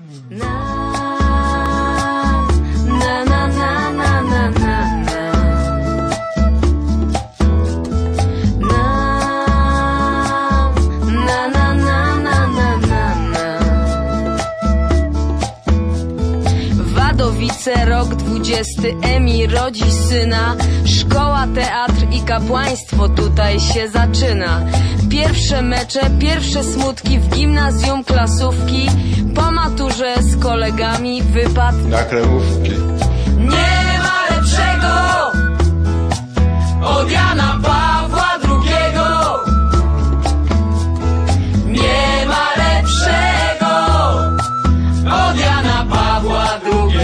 Wadowice, rok 20, Emi rodzi syna. Szkoła, teatr i kapłaństwo tutaj się zaczyna. Pierwsze mecze, pierwsze smutki w gimnazjum, klasówki. Po maturze z kolegami wypad na kremówki. Nie ma lepszego od Jana Pawła II. Nie ma lepszego od Jana Pawła II.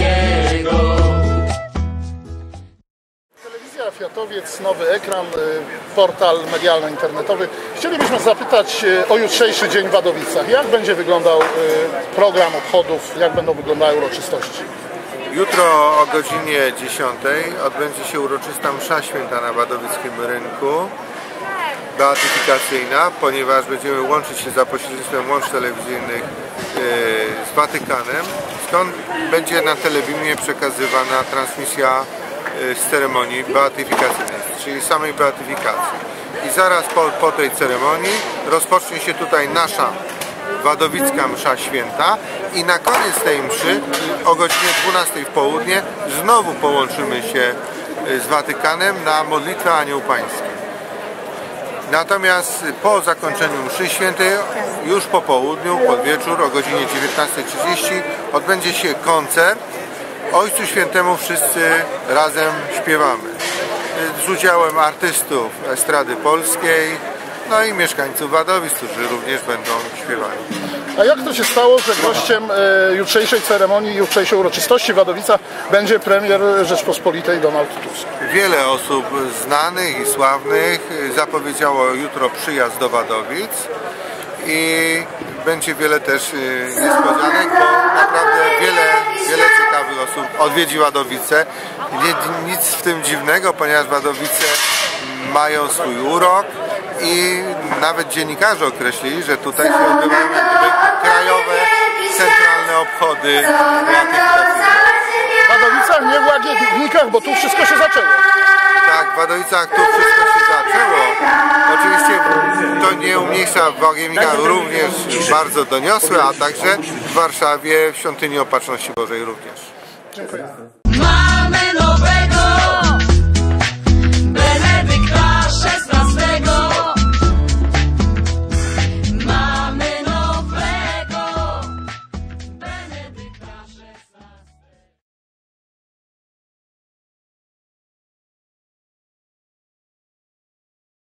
Telewizja Fiatowiec, nowy ekran, portal medialno-internetowy. Chcielibyśmy zapytać o jutrzejszy dzień w Wadowicach. Jak będzie wyglądał program obchodów, jak będą wyglądały uroczystości? Jutro o godzinie 10 odbędzie się uroczysta msza święta na wadowickim rynku, beatyfikacyjna, ponieważ będziemy łączyć się za pośrednictwem łącz telewizyjnych z Watykanem, skąd będzie na telebimie przekazywana transmisja z ceremonii beatyfikacyjnej, czyli samej beatyfikacji. I zaraz po tej ceremonii rozpocznie się tutaj nasza wadowicka msza święta i na koniec tej mszy o godzinie 12 w południe znowu połączymy się z Watykanem na modlitwę Anioł Pański. Natomiast po zakończeniu mszy świętej już po południu, pod wieczór o godzinie 19:30 odbędzie się koncert. Ojcu Świętemu wszyscy razem śpiewamy z udziałem artystów estrady polskiej, no i mieszkańców Wadowic, którzy również będą śpiewali. A jak to się stało, że gościem jutrzejszej ceremonii, jutrzejszej uroczystości w Wadowicach będzie premier Rzeczpospolitej Donald Tusk? Wiele osób znanych i sławnych zapowiedziało jutro przyjazd do Wadowic i będzie wiele też niespodzianek, bo naprawdę wiele ciekawych osób odwiedzi Wadowice. Nic w tym dziwnego, ponieważ Wadowice mają swój urok i nawet dziennikarze określili, że tutaj się odbywają krajowe, centralne obchody beatyfikacyjne. W Wadowicach, nie w Łagiewnikach, bo tu wszystko się zaczęło. Tak, w Wadowicach tu wszystko się zaczęło. Oczywiście to nie umniejsza w Łagiewnikach również bardzo doniosłe, a także w Warszawie w Świątyni Opatrzności Bożej również. Dziękuję.